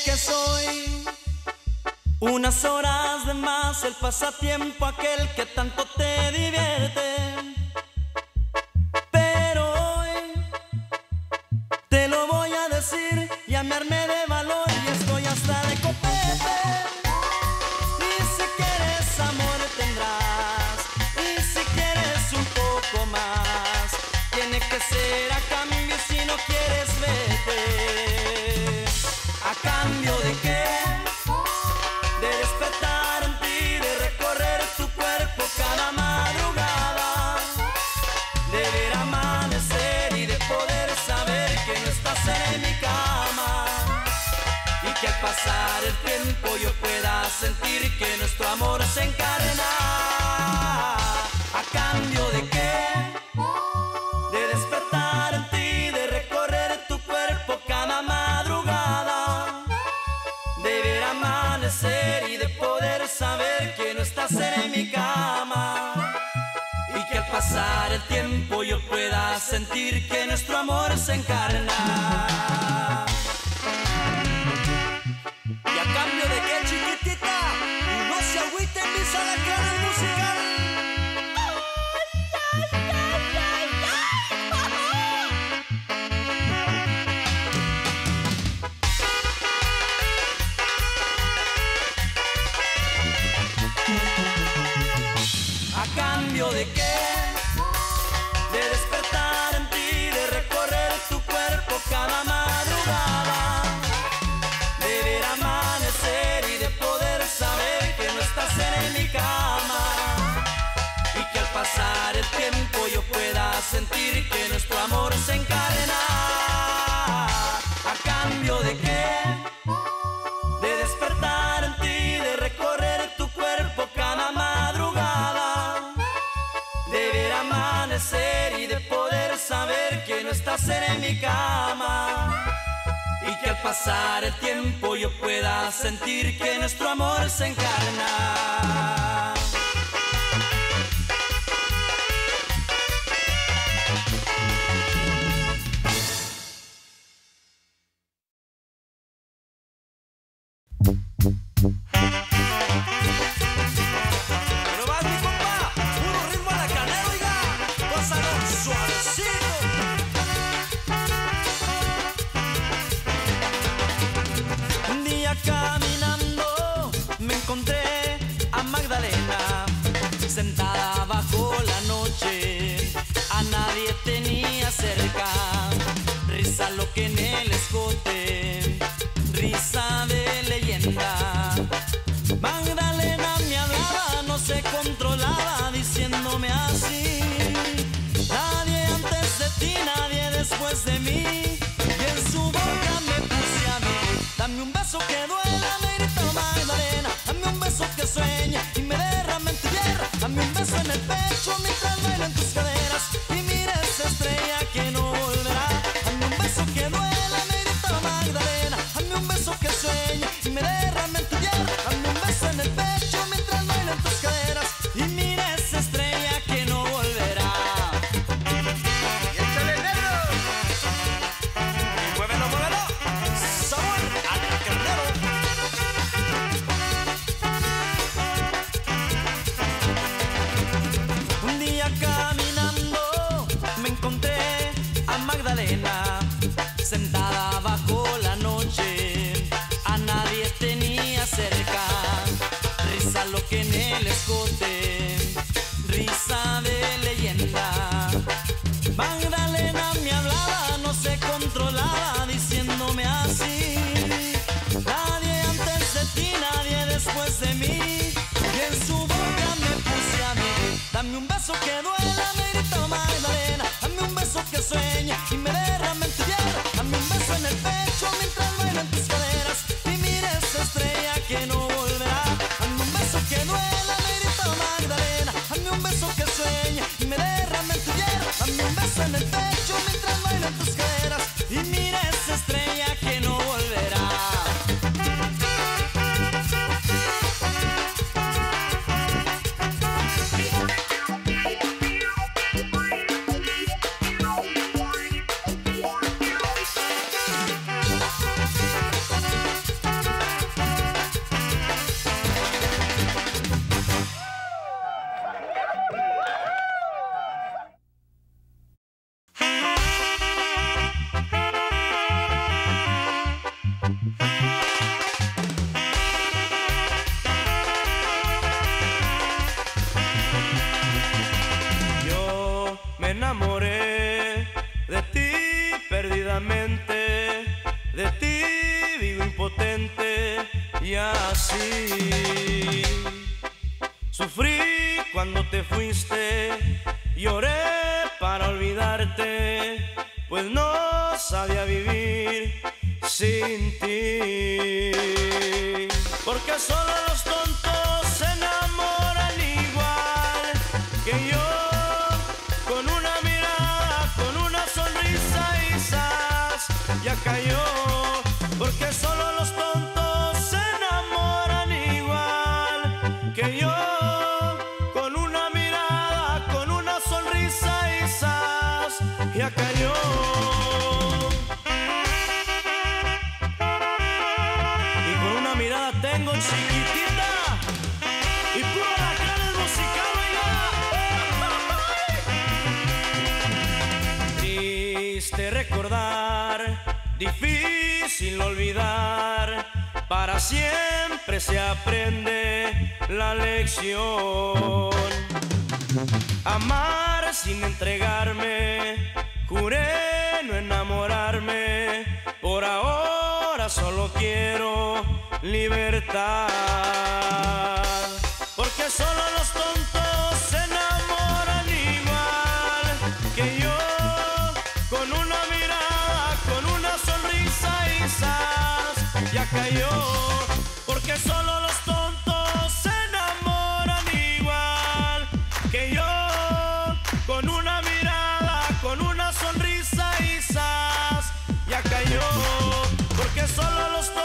que soy unas horas de más, el pasatiempo aquel que tanto te divierte. Pero hoy te lo voy a decir y a me armé de valor y estoy hasta de copete. Y si quieres amor tendrás, y si quieres un poco más, tiene que ser a cambio y si no quieres vete. ¿A cambio de qué? De despertar en ti, de recorrer tu cuerpo cada madrugada, de ver amanecer y de poder saber que no estás en mi cama, y que al pasar el tiempo yo pueda sentir que nuestro amor se encarna. ¿A cambio de qué? De despertar en ti, de recorrer tu cuerpo cada madrugada, de ver amanecer y de poder saber que no estás en mi cama, y que al pasar el tiempo yo pueda sentir que nuestro amor se encarna. ¿Y a cambio de qué, chiquitita? Y no se agüiten mis alacranes musicales. ¿A cambio de qué? De despertar en ti, de recorrer tu cuerpo cada madrugada, de ver amanecer y de poder saber que no estás en mi cama, y que al pasar el tiempo yo pueda sentir que nuestro amor se encarna. ¿A cambio de qué? De despertar en ti, de recorrer tu cuerpo cada madrugada, de ver amanecer y de poder saber que no estás en mi cama, y que al pasar el tiempo yo pueda sentir que nuestro amor se encarna. Pero vas mi compa, puro ritmo alacanero, oiga, gózalo suavecito. Un día caminando me encontré a Magdalena, sentada bajo la noche, a nadie tenía cerca, risa lo que en el escote, risa de leyenda. Magdalena me hablaba, no se controlaba, diciéndome así: nadie antes de ti, nadie después de mí. Y en su boca me puse a mí. Dame un beso que duela, me gritó Magdalena. Dame un beso que sueña y me derrame en tu tierra. Dame un beso en el pecho mientras bailo en tus caderas. Y mira esa estrella que no volverá. Dame un beso que duela, me gritó Magdalena. Dame un beso que sueña y me derrame en tu tierra. Dame un beso en el pecho mientras bailo en tus caderas. Y mira esa estrella que no volverá. Y échale negro. Y muévelo, muévelo. Sabor al carnero. Un día caminando me encontré a Magdalena, sentada bajo la noche, a nadie tenía cerca, risa lo que en el escote, risa de leyenda. Magdalena me hablaba, no se controlaba, diciéndome así: nadie antes de ti, nadie después de mí. Y en su boca me puse a mí. Dame un beso que duela, me gritó Magdalena. Dame un beso que sueña y me derrame en tu tierra. Dame un beso en el de ti vivo impotente y así. Sufrí cuando te fuiste, lloré para olvidarte, pues no sabía vivir sin ti. Porque solo los tontos se enamoran igual que yo, con una mirada, con una sonrisa y zas, ya cayó. Porque solo los tontos se enamoran igual que yo, con una mirada, con una sonrisa y zas, ya cayó. Y con una mirada tengo chiquitita y puro lacranes musical, oiga. Triste recordar, difícil olvidar, para siempre se aprende la lección. Amar sin entregarme, juré no enamorarme, por ahora solo quiero libertad. Porque solo los tontos se enamoran igual que yo, con una mirada, con una sonrisa y zas, ya cayó. Porque solo los tontos se enamoran igual que yo, con una mirada, con una sonrisa y zas, ya cayó. Porque solo los